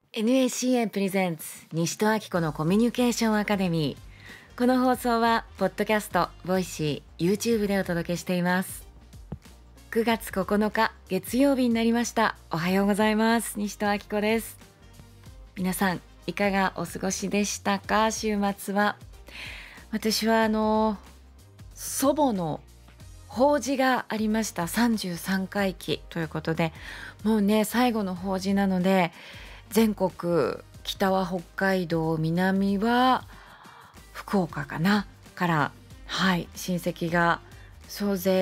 NACA プレゼンツ西戸明子のコミュニケーションアカデミー。この放送はポッドキャスト、ボイシー、YouTube でお届けしています。9月9日月曜日になりました。おはようございます。西戸明子です。皆さんいかがお過ごしでしたか？週末は。私は祖母の法事がありました。33回忌ということで、もうね最後の法事なので、全国、北は北海道、南は福岡かなから親戚が総勢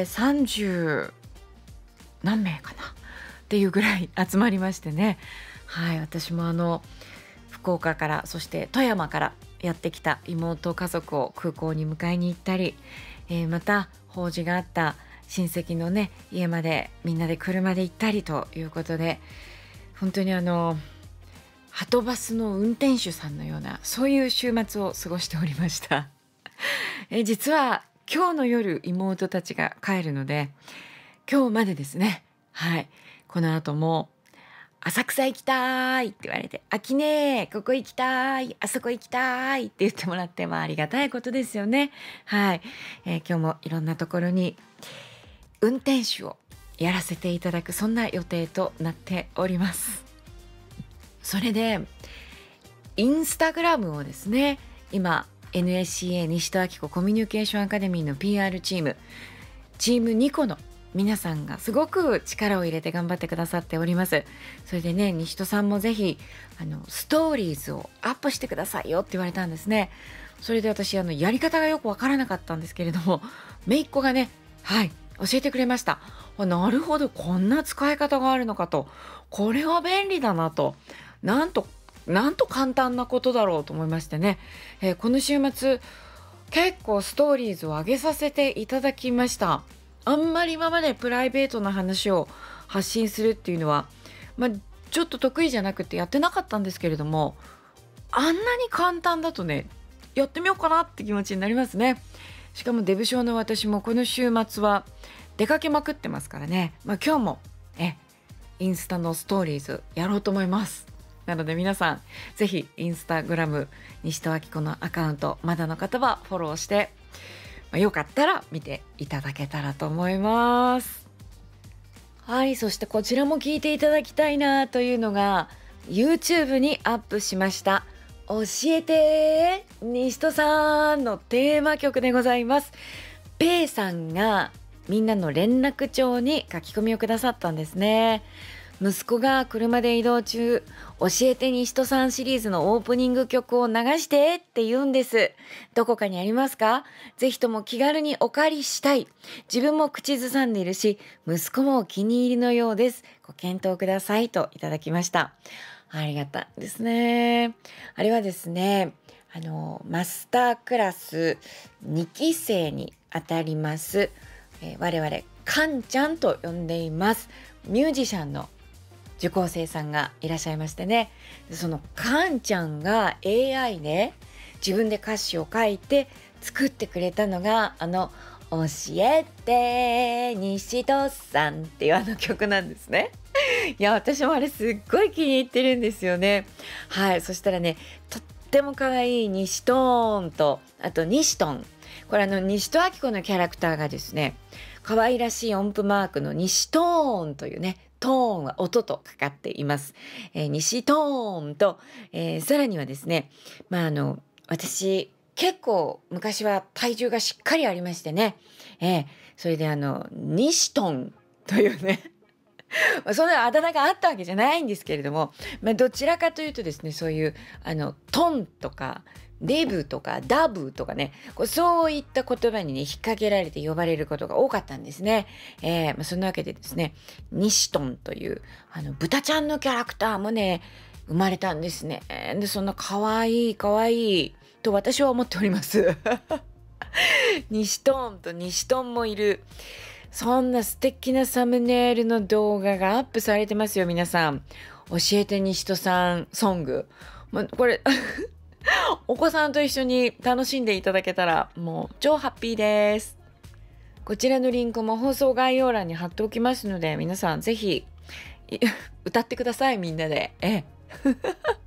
30何名かなっていうぐらい集まりましてね。私も福岡から、そして富山からやってきた妹家族を空港に迎えに行ったり、また法事があった親戚のね家までみんなで車で行ったりということで、本当にはとバスの運転手さんのような、そういう週末を過ごしておりました実は今日の夜妹たちが帰るので、今日までですね。この後も浅草行きたいって言われて、秋ねここ行きたい、あそこ行きたいって言ってもらって、ありがたいことですよね。今日もいろんなところに運転手をやらせていただく、そんな予定となっております。それでインスタグラムをですね、今 NSCA 西戸明子コミュニケーションアカデミーの PR チーム2個の皆さんがすごく力を入れて頑張ってくださっております。それでね、西戸さんもぜひストーリーズをアップしてくださいよって言われたんですね。それで私やり方がよくわからなかったんですけれども、姪っ子がね教えてくれました。なるほど、こんな使い方があるのかと、これは便利だなと、なんと簡単なことだろうと思いましてね、この週末結構ストーリーズを上げさせていただきました。あんまり今までプライベートな話を発信するっていうのは、ちょっと得意じゃなくてやってなかったんですけれども、あんなに簡単だとね、やってみようかなって気持ちになりますね。しかもデブ症の私もこの週末は出かけまくってますからね。今日もインスタのストーリーズやろうと思います。なので皆さんぜひインスタグラム西戸明子のアカウント、まだの方はフォローして、よかったら見ていただけたらと思います。そしてこちらも聞いていただきたいなというのが YouTube にアップしました教えて西戸さんのテーマ曲でございます。ペイさんがみんなの連絡帳に書き込みをくださったんですね。息子が車で移動中、教えて西戸さんシリーズのオープニング曲を流してって言うんです。どこかにありますか？ぜひとも気軽にお借りしたい。自分も口ずさんでいるし、息子もお気に入りのようです。ご検討くださいといただきました。ありがたいですね。あれはですね、マスタークラス2期生にあたります、我々カンちゃんと呼んでいますミュージシャンの受講生さんがいらっしゃいましてね、そのカンちゃんが AI で自分で歌詞を書いて作ってくれたのが教えて西戸さんっていう曲なんですね。いや、私もあれすっごい気に入ってるんですよね。そしたらね、とっても可愛い西トーンと、あと西トン、これ西戸明子のキャラクターがですね、可愛らしい音符マークの西トーンというね、トーンは音とかかっています。西トーンと、さらにはですね、私結構昔は体重がしっかりありましてね、それで西トンというねそんなあだ名があったわけじゃないんですけれども、どちらかというとですね、そういうトンとかデブとかダブとかね、そういった言葉にね引っ掛けられて呼ばれることが多かったんですね。そんなわけでですね、西トンという豚ちゃんのキャラクターもね生まれたんですね。でそんなかわいいと私は思っております西トンと西トンもいる、そんな素敵なサムネイルの動画がアップされてますよ。皆さん教えて西戸さんソング、これお子さんと一緒に楽しんでいただけたらもう超ハッピーです。こちらのリンクも放送概要欄に貼っておきますので、皆さんぜひ歌ってください、みんなで。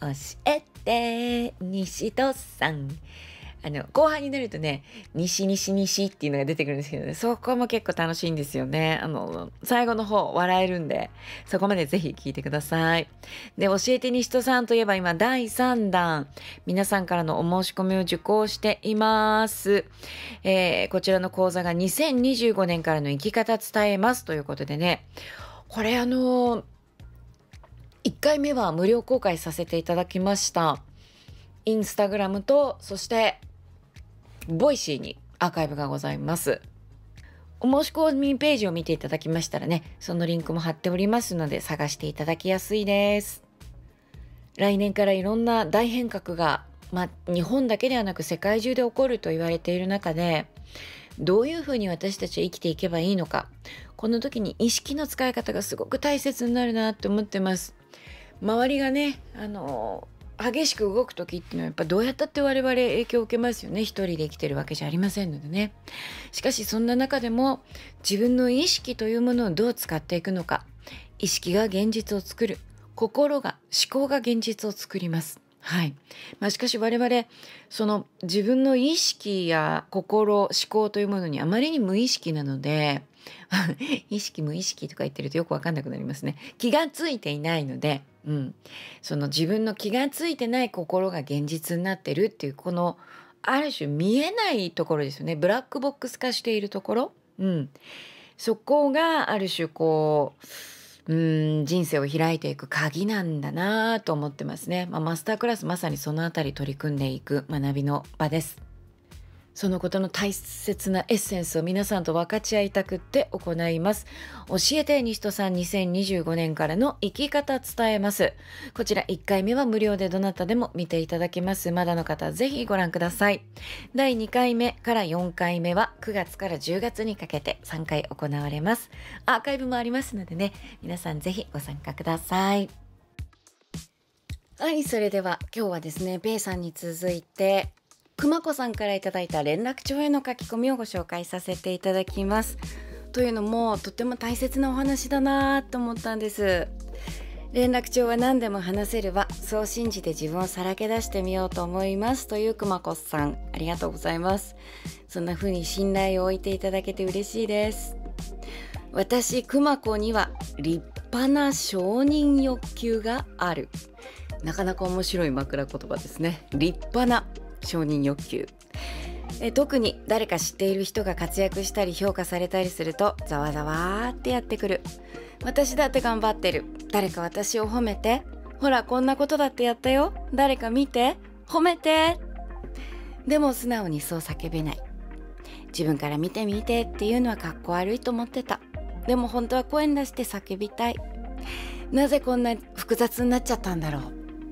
教えて西戸さん。後半になるとね、西っていうのが出てくるんですけどね、そこも結構楽しいんですよね。最後の方笑えるんで、そこまでぜひ聞いてください。で、教えて西戸さんといえば今第3弾、皆さんからのお申し込みを受講しています。こちらの講座が2025年からの生き方伝えますということでね、これ1回目は無料公開させていただきました。インスタグラムと、そしてボイシーにアーカイブがございます。お申し込みページを見ていただきましたらね、そのリンクも貼っておりますので探していただきやすいです。来年からいろんな大変革が、日本だけではなく世界中で起こると言われている中で、どういうふうに私たちは生きていけばいいのか、この時に意識の使い方がすごく大切になるなって思ってます。周りがね、激しく動く時っていうのはやっぱどうやったって我々影響を受けますよね。一人で生きてるわけじゃありませんのでね。しかしそんな中でも自分の意識というものをどう使っていくのか。意識が現実を作る。思考が現実を作ります。はい。しかし我々、その自分の意識や心、思考というものにあまりに無意識なので、意識無意識とか言ってるとよくわかんなくなりますね。気がついていないので、その自分の気がついてない心が現実になってるっていう、このある種見えないところですよね。ブラックボックス化しているところ、そこがある種人生を開いていく鍵なんだなと思ってますね。マスタークラスまさにそのあたり取り組んでいく学びの場です。そのことの大切なエッセンスを皆さんと分かち合いたくって行います。教えて西戸さん2025年からの生き方伝えます。こちら1回目は無料でどなたでも見ていただけます。まだの方ぜひご覧ください。第2回目から4回目は9月から10月にかけて3回行われます。アーカイブもありますのでね、皆さんぜひご参加ください。はい、それでは今日はですね、ペイさんに続いてくまこさんからいただいた連絡帳への書き込みをご紹介させていただきます。というのもとても大切なお話だなと思ったんです。連絡帳は何でも話せるわ、そう信じて自分をさらけ出してみようと思いますというくまこさん、ありがとうございます。そんな風に信頼を置いていただけて嬉しいです。私くまこには立派な承認欲求がある。なかなか面白い枕言葉ですね。立派な承認欲求。特に誰か知っている人が活躍したり評価されたりするとざわざわってやってくる。私だって頑張ってる。誰か私を褒めて。ほらこんなことだってやったよ。誰か見て。褒めて。でも素直にそう叫べない。自分から見てみてっていうのはかっこ悪いと思ってた。でも本当は声に出して叫びたい。なぜこんな複雑になっちゃったんだろう。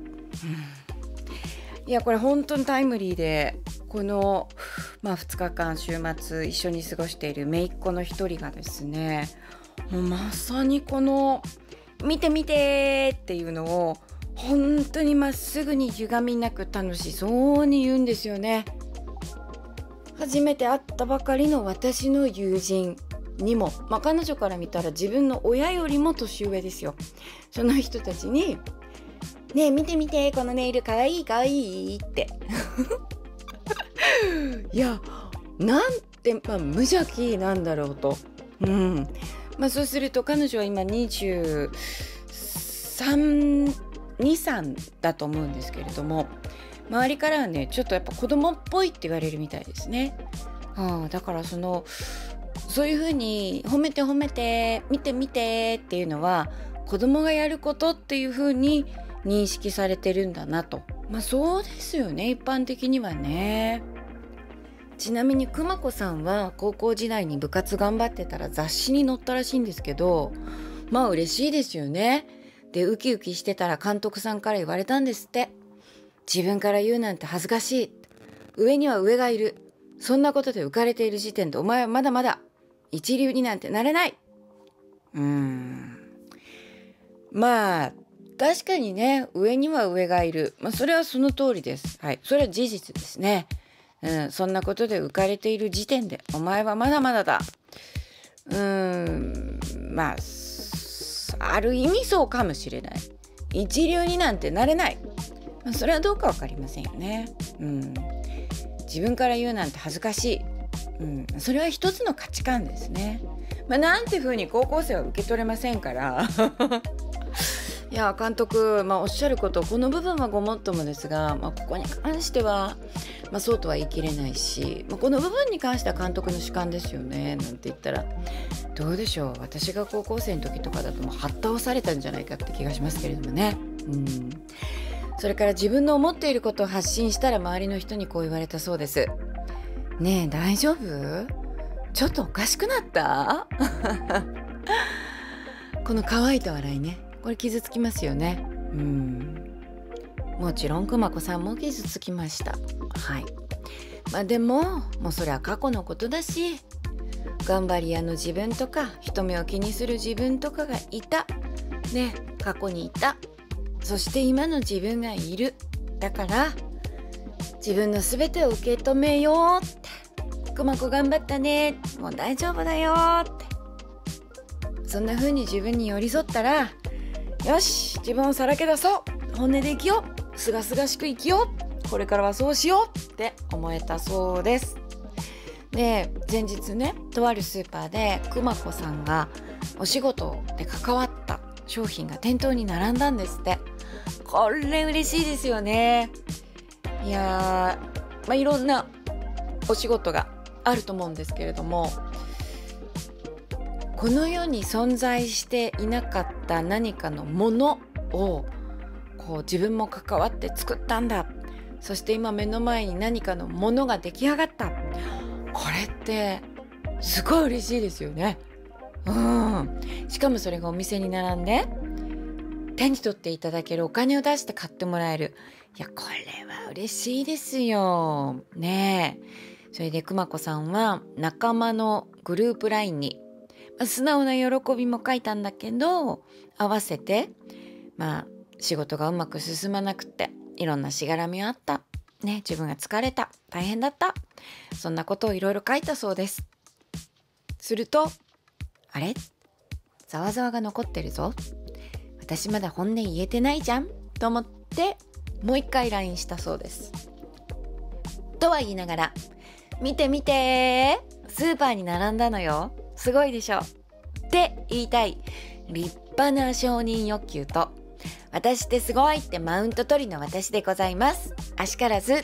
いやこれ本当にタイムリーで、この、2日間週末一緒に過ごしている姪っ子の一人がですね、もうまさにこの見て見てっていうのを本当にまっすぐに歪みなく楽しそうに言うんですよね。初めて会ったばかりの私の友人にも、彼女から見たら自分の親よりも年上ですよ。その人たちにねえ見て見てこのネイルかわいいかわいいっていやなんて、無邪気なんだろうと、そうすると彼女は今23、23だと思うんですけれども、周りからはねちょっとやっぱ子供っぽいって言われるみたいですね。だからそういうふうに褒めて褒めて見て見てっていうのは子供がやることっていうふうに認識されてるんだなと。そうですよね、一般的にはね。ちなみにくまこさんは高校時代に部活頑張ってたら雑誌に載ったらしいんですけど、嬉しいですよね。でウキウキしてたら監督さんから言われたんですって。自分から言うなんて恥ずかしい。上には上がいる。そんなことで浮かれている時点でお前はまだまだ一流になんてなれない。確かにね、上には上がいる。それはその通りです。はい、それは事実ですね。そんなことで浮かれている時点でお前はまだまだだ。ある意味そうかもしれない。一流になんてなれない。 それはどうか分かりませんよね。自分から言うなんて恥ずかしい、それは一つの価値観ですね。なんていうふうに高校生は受け取れませんからいや監督、おっしゃることこの部分はごもっともですが、ここに関しては、そうとは言い切れないし、この部分に関しては監督の主観ですよねなんて言ったらどうでしょう。私が高校生の時とかだともうはった押されたんじゃないかって気がしますけれどもね。それから自分の思っていることを発信したら周りの人にこう言われたそうです。ねえ大丈夫？ちょっとおかしくなったこの乾いた笑いね、これ傷つきますよね。もちろんくまこさんも傷つきました。でももうそれは過去のことだし、頑張り屋の自分とか人目を気にする自分とかがいたね、過去にいた、そして今の自分がいる。だから自分の全てを受け止めようって、くまこ頑張ったね、もう大丈夫だよって、そんな風に自分に寄り添ったら、よし自分をさらけ出そう、本音で生きよう、すがすがしく生きよう、これからはそうしようって思えたそうです。で前日ね、とあるスーパーでくまこさんがお仕事で関わった商品が店頭に並んだんですって。これ嬉しいですよね。いやいろんなお仕事があると思うんですけれども、この世に存在していなかった何かのものをこう自分も関わって作ったんだ、そして今目の前に何かのものが出来上がった、これってすごい嬉しいですよね。しかもそれがお店に並んで手に取っていただける、お金を出して買ってもらえる、いやこれは嬉しいですよね。それでくまこさんは仲間のグループ LINE に、素直な喜びも書いたんだけど、合わせて仕事がうまく進まなくていろんなしがらみあったね、自分が疲れた、大変だった、そんなことをいろいろ書いたそうです。すると、あれ、ざわざわが残ってるぞ、私まだ本音言えてないじゃんと思ってもう一回 LINE したそうです。とは言いながら、見て見てスーパーに並んだのよ、すごいでしょって言いたい立派な承認欲求と、私ってすごいってマウント取りの私でございます、あしからず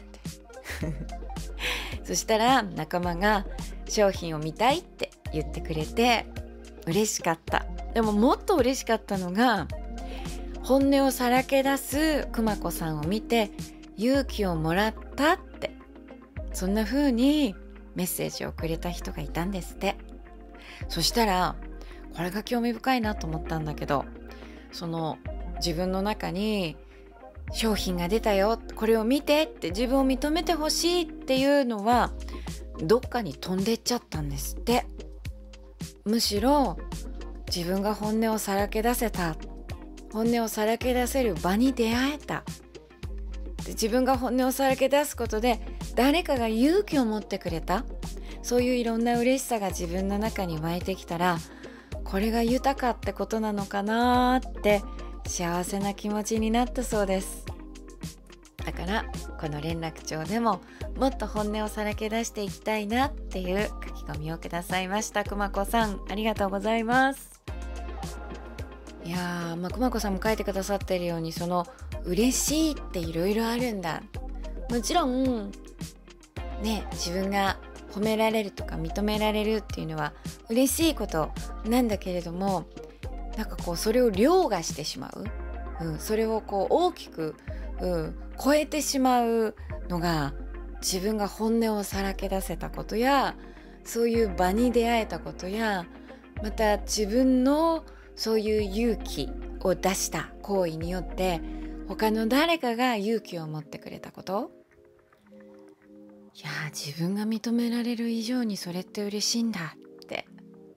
そしたら仲間が商品を見たいって言ってくれて嬉しかった。でももっと嬉しかったのが、本音をさらけ出すくまこさんを見て勇気をもらったって、そんな風にメッセージをくれた人がいたんですって。そしたらこれが興味深いなと思ったんだけど、その自分の中に商品が出たよ、これを見てって自分を認めてほしいっていうのはどっかに飛んでっちゃったんですって。むしろ自分が本音をさらけ出せた、本音をさらけ出せる場に出会えた、で自分が本音をさらけ出すことで誰かが勇気を持ってくれた、そういういろんな嬉しさが自分の中に湧いてきたら、これが豊かってことなのかなって幸せな気持ちになったそうです。だからこの連絡帳でももっと本音をさらけ出していきたいなっていう書き込みをくださいました。くまこさんありがとうございます。いやくまこさんも書いてくださっているように、その嬉しいっていろいろあるんだ。もちろんね、自分が褒められるとか認められるっていうのは嬉しいことなんだけれども、それを凌駕してしまう、それを大きく、超えてしまうのが、自分が本音をさらけ出せたことや、そういう場に出会えたことや、また自分のそういう勇気を出した行為によって他の誰かが勇気を持ってくれたこと、いや自分が認められる以上にそれって嬉しいんだって、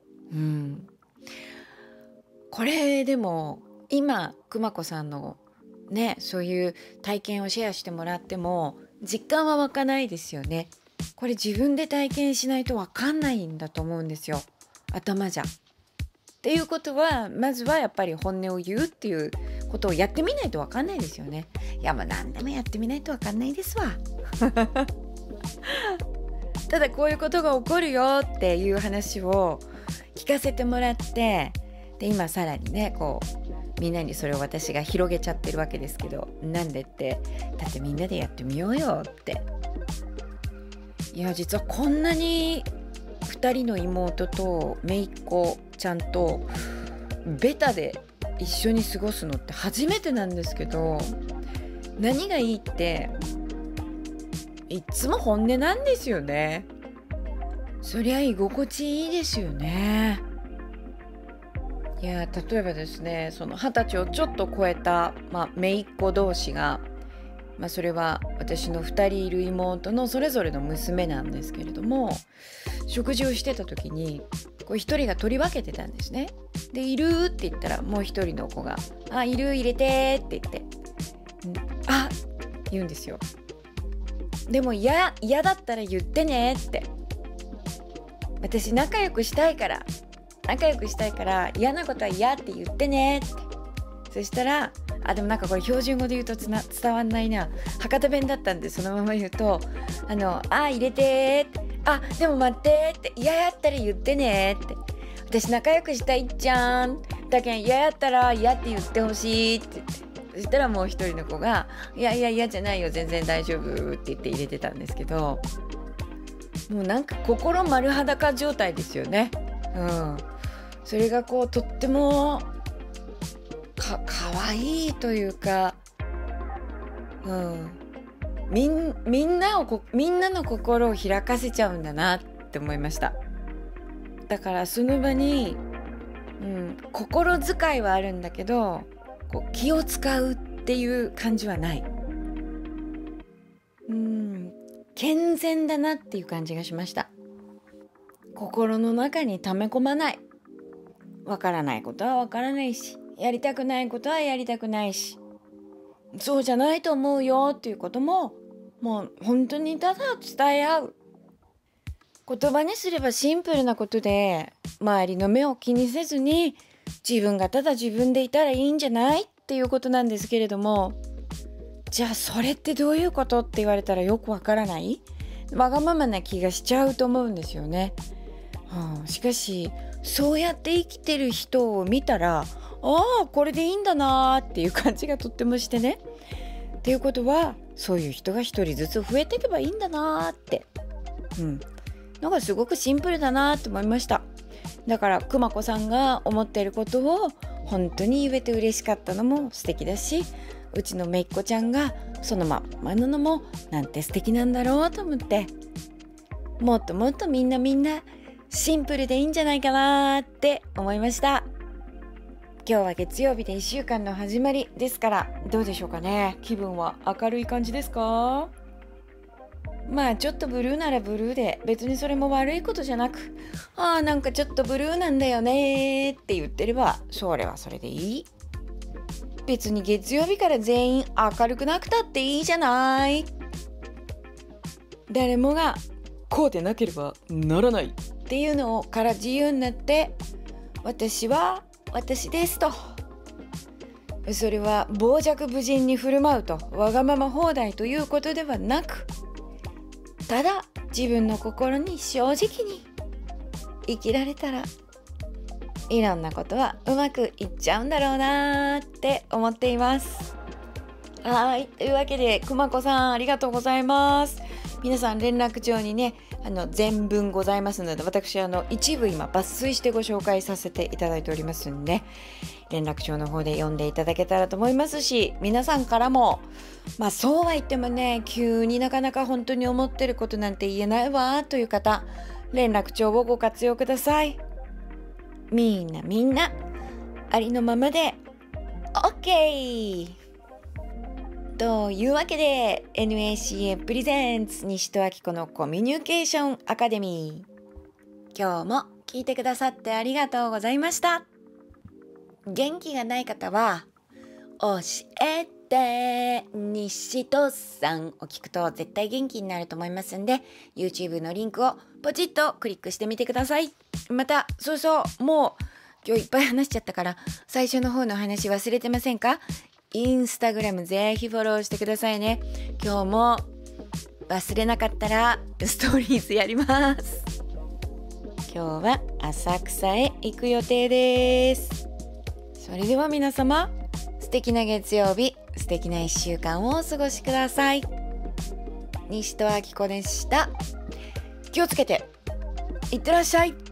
これでも今くまこさんのね、そういう体験をシェアしてもらっても実感は湧かないですよね。これ自分で体験しないと分かんないんだと思うんですよ、頭じゃ。っていうことはまずはやっぱり本音を言うっていうことをやってみないと分かんないですよね。いや、何でもやってみないと分かんないですわただこういうことが起こるよっていう話を聞かせてもらって、で今さらにねみんなにそれを私が広げちゃってるわけですけど、なんでって、だってみんなでやってみようよって。いや、実はこんなに2人の妹と姪っ子ちゃんとベタで一緒に過ごすのって初めてなんですけど、何がいいっていつも本音なんですよね。そりゃ居心地いいですよね。いや、例えばですね、その20歳をちょっと超えた、姪っ子同士が、それは私の2人いる妹のそれぞれの娘なんですけれども、食事をしてた時に1人が取り分けてたんですね。で、いるって言ったらもう1人の子がいる、入れてって言って言うんですよ。でも嫌だったら言ってねって、私仲良くしたいから嫌なことは嫌って言ってねって。そしたらでもこれ標準語で言うと伝わんないな。博多弁だったんでそのまま言うと入れてってでも待ってって、嫌やったら言ってねって、私仲良くしたいっちゃんだけん嫌やったら嫌って言ってほしいって言って、そしたらもう一人の子がいや嫌じゃないよ全然大丈夫って言って入れてたんですけど、もう心丸裸状態ですよね。それがとってもかわいいというか、みんなの心を開かせちゃうんだなって思いました。だからその場に、心遣いはあるんだけど気を使うっていう感じはない。健全だなっていう感じがしました。心の中に溜め込まない。わからないことはわからないし、やりたくないことはやりたくないし、そうじゃないと思うよっていうことももう本当にただ伝え合う。言葉にすればシンプルなことで、周りの目を気にせずに自分がただ自分でいたらいいんじゃないっていうことなんですけれども、じゃあそれってどういうことって言われたらよくわからない、わがままな気がしちゃうと思うんですよね。しかしそうやって生きてる人を見たらこれでいいんだなっていう感じがとってもしてね。っていうことはそういう人が一人ずつ増えていけばいいんだなって、のがすごくシンプルだなって思いました。だからくまこさんが思っていることを本当に言えて嬉しかったのも素敵だし、うちのめいっ子ちゃんがそのままなのもなんて素敵なんだろうと思って、もっともっとみんなシンプルでいいんじゃないかなって思いました。今日は月曜日で1週間の始まりですから、どうでしょうかね。気分は明るい感じですか？ちょっとブルーならブルーで、別にそれも悪いことじゃなく、なんかちょっとブルーなんだよねって言ってれば、それはそれでいい。別に月曜日から全員明るくなくたっていいじゃない。誰もがこうでなければならないっていうのから自由になって、私は私ですと、それは傍若無人に振る舞うとわがまま放題ということではなく、ただ自分の心に正直に生きられたら、いろんなことはうまくいっちゃうんだろうなって思っています。というわけでくまこさんありがとうございます。皆さん連絡帳にね全文ございますので、私一部今抜粋してご紹介させていただいておりますんで、連絡帳の方で読んでいただけたらと思いますし、皆さんからもそうは言ってもね、急になかなか本当に思ってることなんて言えないわという方、連絡帳をご活用ください。みんなありのままで OK というわけで、 NACA プレゼンツ西戸明子のコミュニケーションアカデミー、今日も聞いてくださってありがとうございました。元気がない方は教えて西戸さんを聞くと絶対元気になると思いますんで、 YouTube のリンクをポチッとクリックしてみてください。またもう今日いっぱい話しちゃったから最初の方の話忘れてませんか？インスタグラムぜひフォローしてくださいね。今日も忘れなかったらストーリーズやります。今日は浅草へ行く予定です。それでは皆様、素敵な月曜日、素敵な1週間をお過ごしください。西戸明子でした。気をつけていってらっしゃい。